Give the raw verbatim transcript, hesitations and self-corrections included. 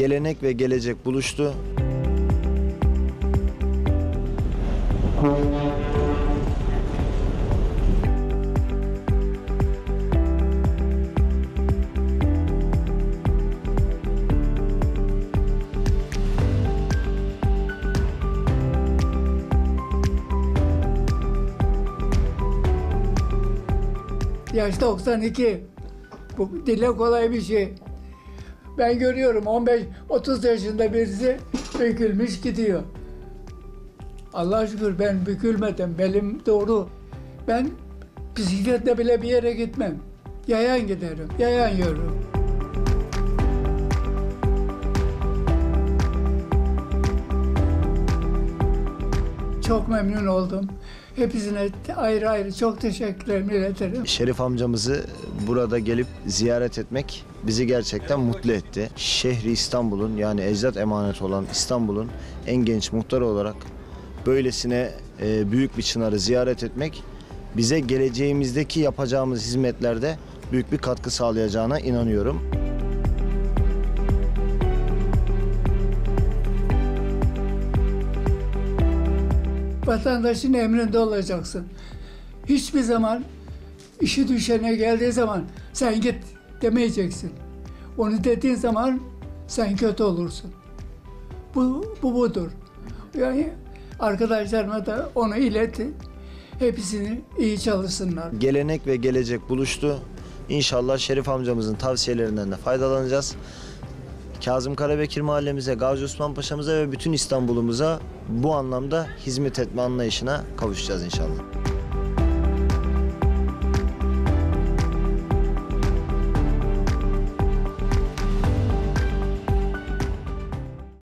Gelenek ve gelecek buluştu. Yaş doksan iki. Bu dile kolay bir şey. Ben görüyorum on beş otuz yaşında birisi bükülmüş gidiyor. Allah'a şükür ben bükülmedim. Belim doğru. Ben bisikletle bile bir yere gitmem. Yayan giderim. Yayan yürürüm. Çok memnun oldum. Hepsine ayrı ayrı çok teşekkürlerimi iletirim. Şerif amcamızı burada gelip ziyaret etmek bizi gerçekten mutlu etti. Şehri İstanbul'un, yani ecdat emanet olan İstanbul'un en genç muhtarı olarak böylesine e, büyük bir çınarı ziyaret etmek bize geleceğimizdeki yapacağımız hizmetlerde büyük bir katkı sağlayacağına inanıyorum. Vatandaşın emrinde olacaksın. Hiçbir zaman işi düşene geldiği zaman sen git demeyeceksin. Onu dediğin zaman sen kötü olursun. Bu, bu budur. Yani arkadaşlarıma da onu iletin. Hepsini iyi çalışsınlar. Gelenek ve gelecek buluştu. İnşallah Şerif amcamızın tavsiyelerinden de faydalanacağız. Kazım Karabekir mahallemize, Gazi Osman Paşa'mıza ve bütün İstanbul'umuza bu anlamda hizmet etme anlayışına kavuşacağız inşallah.